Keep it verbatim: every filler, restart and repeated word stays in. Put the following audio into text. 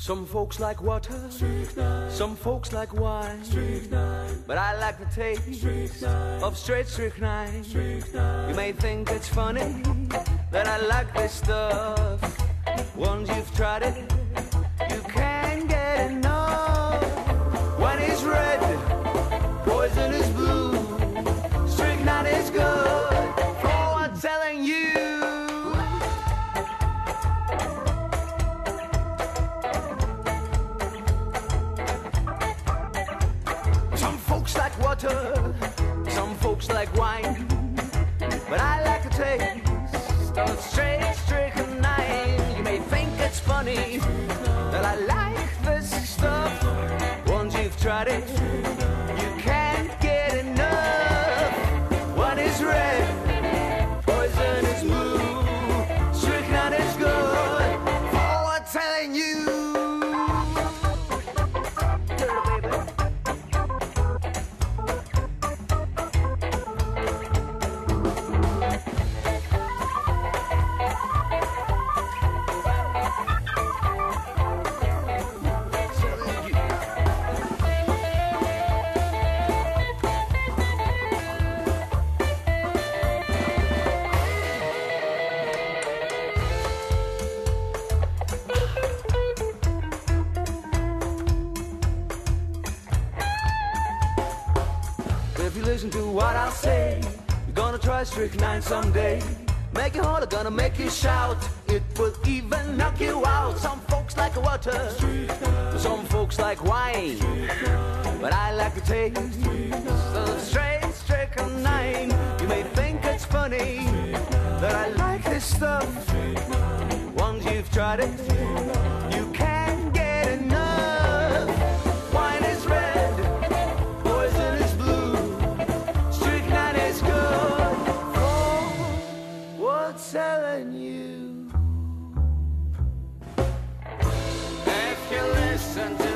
Some folks like water, Strychnine. Some folks like wine, Strychnine. but I like the taste Strychnine. of straight strychnine. Strychnine. You may think it's funny that I like this stuff. Once you've tried it, you can't get enough. When it's red, poison is blue, strychnine is good, for I'm telling you. Some folks like water, some folks like wine, but I like the taste of straight strychnine. You may think it's funny that I like this stuff. Once you've tried it, you can't get enough. One is red, poison is blue, strychnine is good, for I'm telling you. If you listen to what I'll say, you're gonna try strychnine someday. Make you holler, gonna make you shout. It will even knock you out. Some folks like water, some folks like wine, but I like the taste of straight strychnine. You may think it's funny that I like this stuff. Once you've tried it, you can't get enough. Wine is red, poison is blue, strychnine is good, for what's telling you. If you listen to